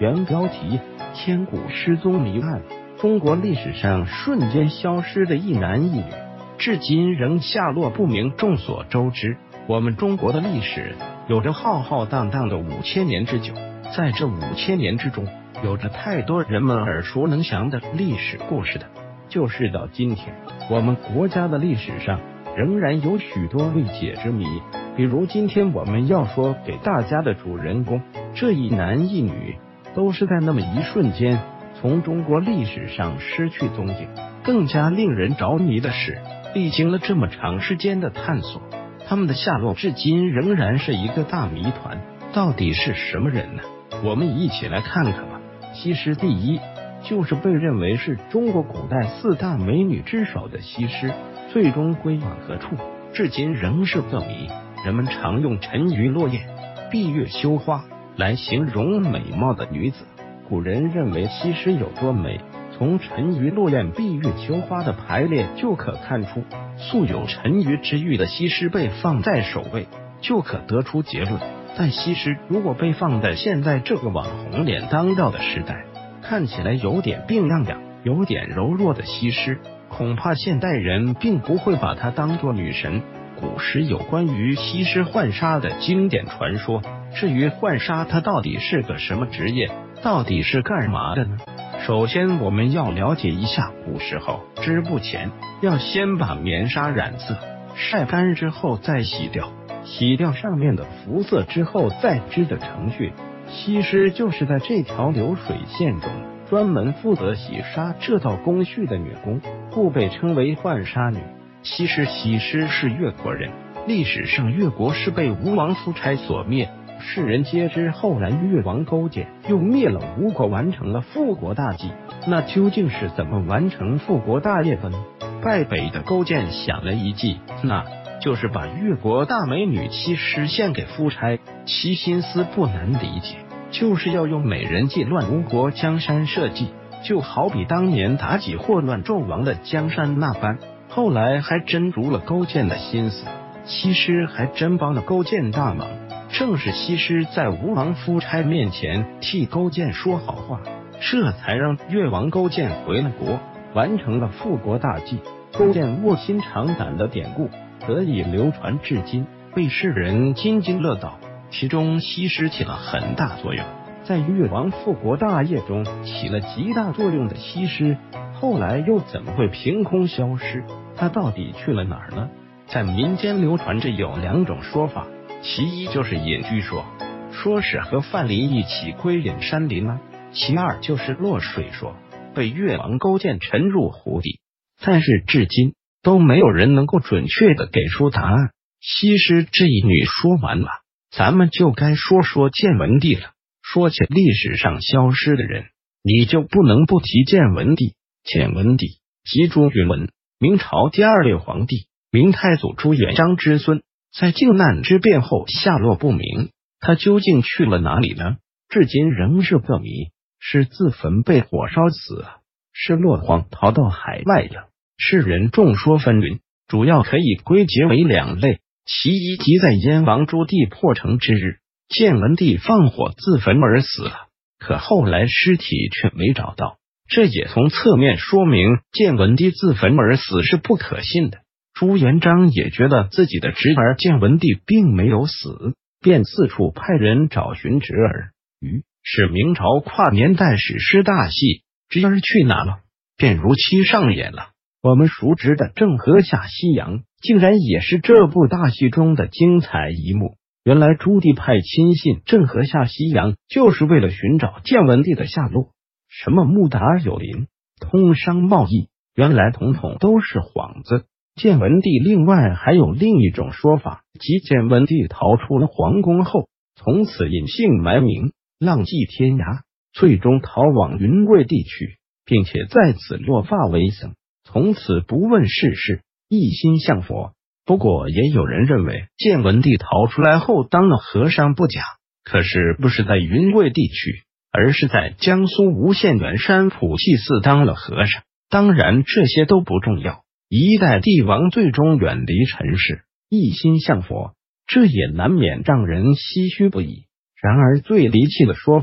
原标题：千古失踪谜案，中国历史上瞬间消失的一男一女，至今仍下落不明。众所周知，我们中国的历史有着浩浩荡荡的5000年之久，在这5000年之中，有着太多人们耳熟能详的历史故事的。就是到今天，我们国家的历史上仍然有许多未解之谜。比如今天我们要说给大家的主人公，这一男一女都是在那么一瞬间从中国历史上失去踪迹。更加令人着迷的是，历经了这么长时间的探索，他们的下落至今仍然是一个大谜团。到底是什么人呢？我们一起来看看吧。西施第一，就是被认为是中国古代4大美女之首的西施，最终归往何处，至今仍是个谜。人们常用沉鱼落雁、闭月羞花来形容美貌的女子。古人认为西施有多美，从沉鱼落雁、闭月羞花的排列就可看出。素有沉鱼之誉的西施被放在首位，就可得出结论。但西施如果被放在现在这个网红脸当道的时代，看起来有点病怏怏、有点柔弱的西施，恐怕现代人并不会把她当作女神。古时有关于西施浣纱的经典传说，至于浣纱它到底是个什么职业，到底是干嘛的呢？首先我们要了解一下古时候织布前要先把棉纱染色，晒干之后再洗掉，洗掉上面的浮色之后再织的程序。西施就是在这条流水线中专门负责洗纱这道工序的女工，故被称为浣纱女。西施是越国人，历史上越国是被吴王夫差所灭，世人皆知后来越王勾践又灭了吴国，完成了复国大计。那究竟是怎么完成复国大业的呢？败北的勾践想了一计，那就是把越国大美女西施献给夫差。其心思不难理解，就是要用美人计乱吴国江山社稷，就好比当年妲己祸乱纣王的江山那般。后来还真如了勾践的心思，西施还真帮了勾践大忙。正是西施在吴王夫差面前替勾践说好话，这才让越王勾践回了国，完成了复国大计。勾践卧薪尝胆的典故得以流传至今，被世人津津乐道。其中西施起了很大作用，在越王复国大业中起了极大作用的西施，后来又怎么会凭空消失？她到底去了哪儿呢？在民间流传着有2种说法，其一就是隐居说，说是和范蠡一起归隐山林啊；其二就是落水说，被越王勾践沉入湖底。但是至今都没有人能够准确的给出答案。西施这一女说完了，咱们就该说说建文帝了。说起历史上消失的人，你就不能不提建文帝。建文帝即朱允文，明朝第2位皇帝，明太祖朱元璋之孙，在靖难之变后下落不明。他究竟去了哪里呢？至今仍是个谜。是自焚被火烧死了，是落荒逃到海外了？世人众说纷纭，主要可以归结为2类。其一，即在燕王朱棣破城之日，建文帝放火自焚而死了，可后来尸体却没找到，这也从侧面说明建文帝自焚而死是不可信的。朱元璋也觉得自己的侄儿建文帝并没有死，便四处派人找寻侄儿。于是明朝跨年代史诗大戏侄儿去哪了便如期上演了。我们熟知的郑和下西洋竟然也是这部大戏中的精彩一幕。原来朱棣派亲信郑和下西洋，就是为了寻找建文帝的下落。什么木达有林、通商贸易，原来统统都是幌子。建文帝另外还有另一种说法，即建文帝逃出了皇宫后，从此隐姓埋名，浪迹天涯，最终逃往云贵地区，并且在此落发为僧，从此不问世事，一心向佛。不过也有人认为建文帝逃出来后当了和尚不假，可是不是在云贵地区，而是在江苏吴县元山普济寺当了和尚。当然这些都不重要，一代帝王最终远离尘世，一心向佛，这也难免让人唏嘘不已。然而最离奇的说法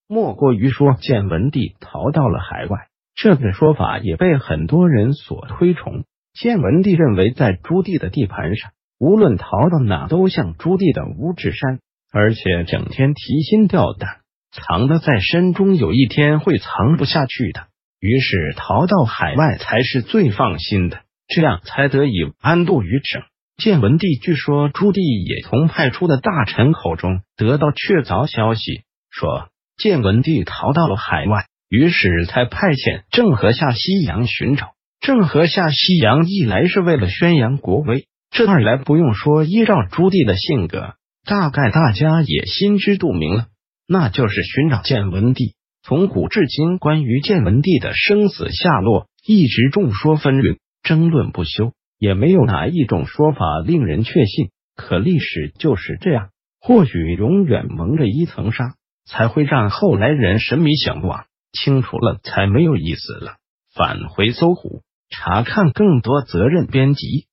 莫过于说建文帝逃到了海外。这个说法也被很多人所推崇。建文帝认为，在朱棣的地盘上，无论逃到哪都像朱棣的五指山，而且整天提心吊胆，藏得再深，终有一天会藏不下去的。于是逃到海外才是最放心的，这样才得以安度于整。建文帝据说朱棣也从派出的大臣口中得到确凿消息，说建文帝逃到了海外，于是才派遣郑和下西洋寻找。郑和下西洋一来是为了宣扬国威，这二来不用说，依照朱棣的性格，大概大家也心知肚明了，那就是寻找建文帝。从古至今，关于建文帝的生死下落一直众说纷纭，争论不休，也没有哪一种说法令人确信。可历史就是这样，或许永远蒙着一层纱，才会让后来人神迷想忘，清楚了才没有意思了。返回搜狐，查看更多责任编辑。